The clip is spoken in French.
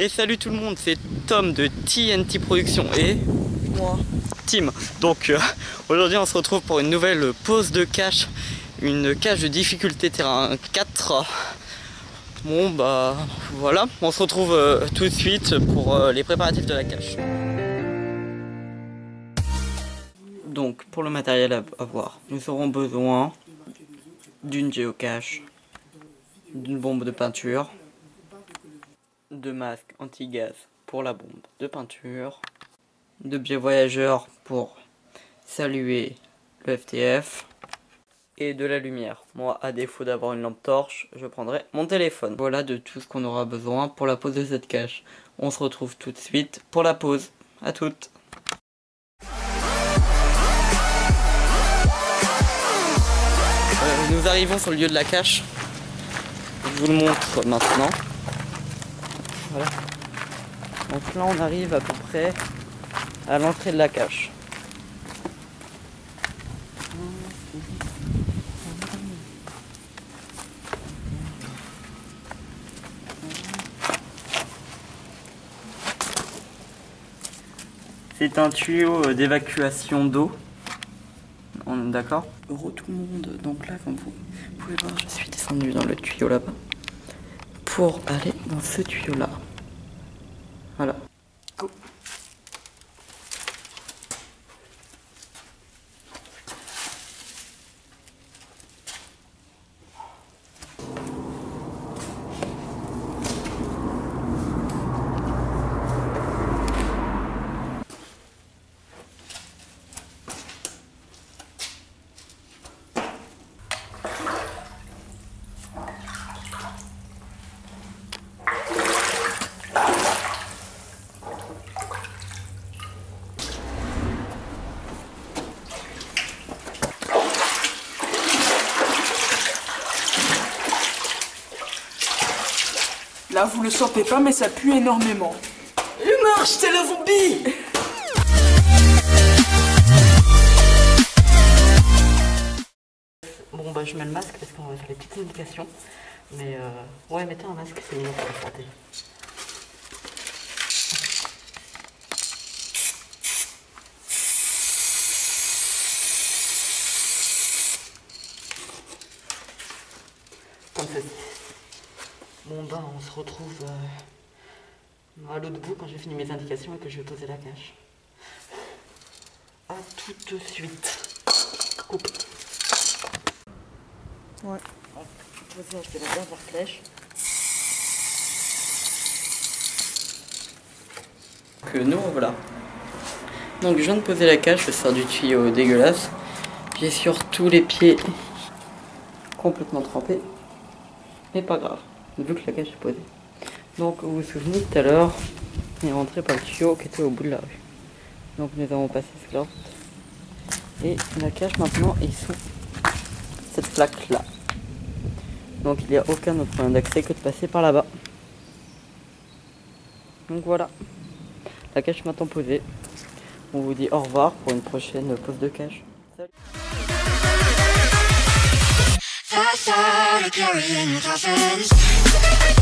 Et salut tout le monde, c'est Tom de TNT Productions et moi, Tim. Donc aujourd'hui on se retrouve pour une nouvelle pause de cache, une cache de difficulté terrain 4. Bon bah voilà, on se retrouve tout de suite pour les préparatifs de la cache. Donc pour le matériel à voir, nous aurons besoin d'une géocache, d'une bombe de peinture, de masques anti-gaz pour la bombe de peinture, de biais voyageurs pour saluer le FTF et de la lumière. Moi, à défaut d'avoir une lampe torche, je prendrai mon téléphone. Voilà de tout ce qu'on aura besoin pour la pose de cette cache. On se retrouve tout de suite pour la pose. À toutes. Nous arrivons sur le lieu de la cache. Je vous le montre maintenant. Voilà. Donc là on arrive à peu près à l'entrée de la cache. C'est un tuyau d'évacuation d'eau. On est d'accord? Heureux tout le monde. Donc là, comme vous pouvez voir, je suis descendu dans le tuyau là-bas pour aller dans ce tuyau là. Voilà. Go. là vous le sentez pas mais ça pue énormément. Il marche, c'est le zombie. Bon bah je mets le masque parce qu'on va faire les petites indications. Mais ouais, mettez un masque, c'est mieux pour la santé. Comme ceci. Bon bah on se retrouve à l'autre bout quand j'ai fini mes indications et que je vais poser la cache. A tout de suite. Coupe. Ouais. Poser la dernière flèche. Que nous voilà. Donc je viens de poser la cache, je sors du tuyau dégueulasse. J'ai sur tous les pieds complètement trempé. Mais pas grave, vu que la cache est posée. Donc vous vous souvenez tout à l'heure, il est rentré par le tuyau qui était au bout de la rue. Donc nous avons passé ce là. Et la cache maintenant est sous cette plaque là. Donc il n'y a aucun autre moyen d'accès que de passer par là-bas. Donc voilà, la cache est maintenant posée. On vous dit au revoir pour une prochaine pause de cache. Salut.